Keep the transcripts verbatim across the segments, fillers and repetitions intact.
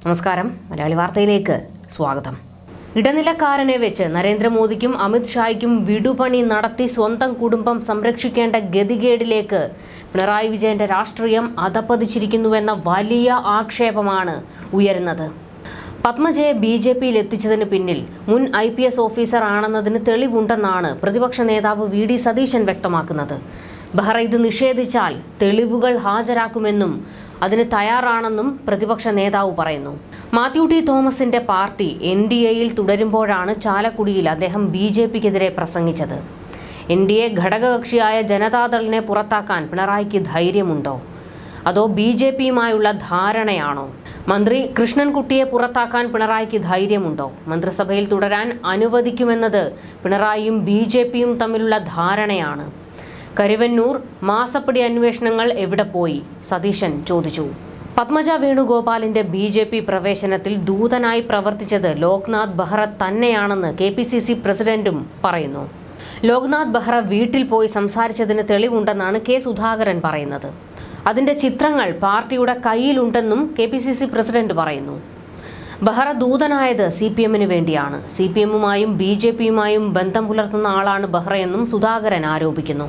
നമസ്കാരം, മലയാളി വാർത്തയിലേക്ക് സ്വാഗതം. ഇടനിലക്കാരനെ വെച്ച് നരേന്ദ്രമോദിക്കും അമിത് ഷായ്ക്കും വിടുപണി നടത്തി സ്വന്തം കുടുംബം സംരക്ഷിക്കേണ്ട ഗതികേടിലേക്ക് പിണറായി വിജയന്റെ രാഷ്ട്രീയം അധപ്പതിച്ചിരിക്കുന്നുവെന്ന വലിയ ആക്ഷേപമാണ് ഉയരുന്നത്. പത്മജയെ ബി ജെ പിയിൽ എത്തിച്ചതിന് പിന്നിൽ മുൻ ഐ പി എസ് ഓഫീസർ ആണെന്നതിന് തെളിവുണ്ടെന്നാണ് പ്രതിപക്ഷ നേതാവ് വി ഡി സതീശൻ വ്യക്തമാക്കുന്നത്. ബെഹ്റ ഇത് നിഷേധിച്ചാൽ തെളിവുകൾ ഹാജരാക്കുമെന്നും അതിന് തയ്യാറാണെന്നും പ്രതിപക്ഷ നേതാവ് പറയുന്നു. മാത്യു ടി തോമസിന്റെ പാർട്ടി എൻ ഡി എയിൽ തുടരുമ്പോഴാണ് ചാലക്കുടിയിൽ അദ്ദേഹം ബി ജെ പിക്കെതിരെ പ്രസംഗിച്ചത്. എൻ ഡി എ ഘടകകക്ഷിയായ ജനതാദളിനെ പുറത്താക്കാൻ പിണറായിക്ക് ധൈര്യമുണ്ടോ, അതോ ബി ജെ പിയുമായുള്ള ധാരണയാണോ? മന്ത്രി കൃഷ്ണൻകുട്ടിയെ പുറത്താക്കാൻ പിണറായിക്ക് ധൈര്യമുണ്ടോ? മന്ത്രിസഭയിൽ തുടരാൻ അനുവദിക്കുമെന്നത് പിണറായിയും ബി ജെ പിയും തമ്മിലുള്ള ധാരണയാണ്. കരുവന്നൂർ മാസപ്പടി അന്വേഷണങ്ങൾ എവിടെ പോയി? സതീശൻ ചോദിച്ചു. പത്മജ വേണുഗോപാലിന്റെ ബി ജെ പി പ്രവേശനത്തിൽ ദൂതനായി പ്രവർത്തിച്ചത് ലോക്നാഥ് ബെഹ്റ തന്നെയാണെന്ന് കെ പി സി സി പ്രസിഡന്റും പറയുന്നു. ലോക്നാഥ് ബെഹ്റ വീട്ടിൽ പോയി സംസാരിച്ചതിന് തെളിവുണ്ടെന്നാണ് കെ സുധാകരൻ പറയുന്നത്. അതിന്റെ ചിത്രങ്ങൾ പാർട്ടിയുടെ കയ്യിലുണ്ടെന്നും K P C C president പറയുന്നു. ബെഹ്റ ദൂതനായത് സി പി എമ്മിന് വേണ്ടിയാണ്. സി പി എമ്മുമായും ബി ജെ പിയുമായും ബന്ധം പുലർത്തുന്ന ആളാണ് ബെഹ്റയെന്നും സുധാകരൻ ആരോപിക്കുന്നു.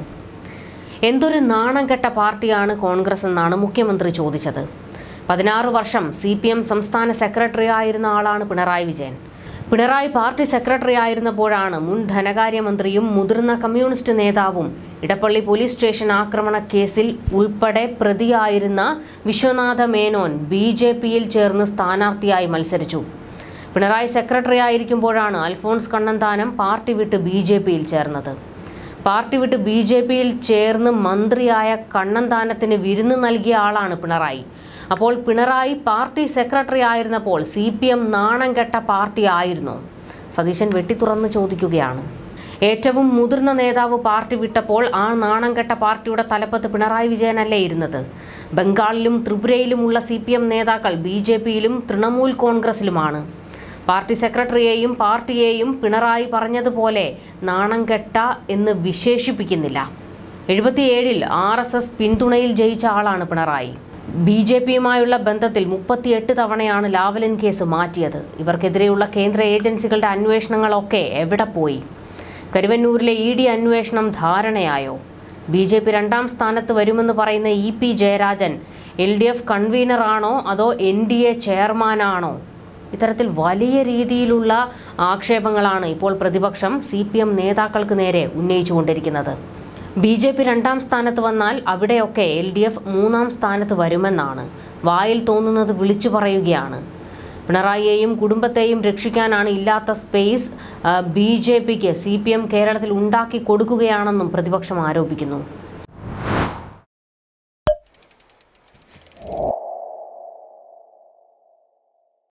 എന്തൊരു നാണം കെട്ട പാർട്ടിയാണ് കോൺഗ്രസ് എന്നാണ് മുഖ്യമന്ത്രി ചോദിച്ചത്. പതിനാറ് വർഷം സി പി എം സംസ്ഥാന സെക്രട്ടറി ആയിരുന്ന ആളാണ് പിണറായി വിജയൻ. പിണറായി പാർട്ടി സെക്രട്ടറി ആയിരുന്നപ്പോഴാണ് മുൻ ധനകാര്യമന്ത്രിയും മുതിർന്ന കമ്മ്യൂണിസ്റ്റ് നേതാവും ഇടപ്പള്ളി പോലീസ് സ്റ്റേഷൻ ആക്രമണ കേസിൽ ഉൾപ്പെടെ പ്രതിയായിരുന്ന വിശ്വനാഥ മേനോൻ ബി ജെ പിയിൽ ചേർന്ന് സ്ഥാനാർത്ഥിയായി മത്സരിച്ചു. പിണറായി സെക്രട്ടറി ആയിരിക്കുമ്പോഴാണ് അൽഫോൺസ് കണ്ണന്താനം പാർട്ടി വിട്ട് ബി ജെ പിയിൽ ചേർന്നത്. പാർട്ടി വിട്ട് ബി ജെ പിയിൽ ചേർന്ന് മന്ത്രിയായ കണ്ണന്താനത്തിന് വിരുന്ന് നൽകിയ ആളാണ് പിണറായി. അപ്പോൾ പിണറായി പാർട്ടി സെക്രട്ടറി ആയിരുന്നപ്പോൾ സി പി എം നാണം കെട്ട പാർട്ടി ആയിരുന്നോ? സതീശൻ വെട്ടിത്തുറന്ന് ചോദിക്കുകയാണ്. ഏറ്റവും മുതിർന്ന നേതാവ് പാർട്ടി വിട്ടപ്പോൾ ആ നാണം കെട്ട പാർട്ടിയുടെ തലപ്പത്ത് പിണറായി വിജയനല്ലേ ഇരുന്നത്? ബംഗാളിലും ത്രിപുരയിലുമുള്ള സി പി എം നേതാക്കൾ ബി ജെ പിയിലും തൃണമൂൽ കോൺഗ്രസിലുമാണ്. പാർട്ടി സെക്രട്ടറിയെയും പാർട്ടിയെയും പിണറായി പറഞ്ഞതുപോലെ നാണം കെട്ട എന്ന് വിശേഷിപ്പിക്കുന്നില്ല. എഴുപത്തിയേഴിൽ ആർ എസ് എസ് പിന്തുണയിൽ ജയിച്ച ആളാണ് പിണറായി. ബി ജെ പിയുമായുള്ള ബന്ധത്തിൽ മുപ്പത്തിയെട്ട് തവണയാണ് ലാവ്ലിൻ കേസ് മാറ്റിയത്. ഇവർക്കെതിരെയുള്ള കേന്ദ്ര ഏജൻസികളുടെ അന്വേഷണങ്ങളൊക്കെ എവിടെ പോയി? കരുവന്നൂരിലെ ഇ ഡി അന്വേഷണം ധാരണയായോ? ബി ജെ പി രണ്ടാം സ്ഥാനത്ത് വരുമെന്ന് പറയുന്ന E P Jayarajan L D F കൺവീനറാണോ അതോ എൻ ഡി എ ചെയർമാനാണോ? ഇത്തരത്തിൽ വലിയ രീതിയിലുള്ള ആക്ഷേപങ്ങളാണ് ഇപ്പോൾ പ്രതിപക്ഷം സി പി എം നേതാക്കൾക്ക് നേരെ ഉന്നയിച്ചുകൊണ്ടിരിക്കുന്നത്. ബി ജെ പി രണ്ടാം സ്ഥാനത്ത് വന്നാൽ അവിടെയൊക്കെ എൽ ഡി എഫ് മൂന്നാം സ്ഥാനത്ത് വരുമെന്നാണ്. വായിൽ തോന്നുന്നത് വിളിച്ചു പറയുകയാണ്. പിണറായിയെയും കുടുംബത്തെയും രക്ഷിക്കാനാണ് ഇല്ലാത്ത സ്പേസ് ബി ജെ പിക്ക് സി പി എം കേരളത്തിൽ ഉണ്ടാക്കി കൊടുക്കുകയാണെന്നും പ്രതിപക്ഷം ആരോപിക്കുന്നു.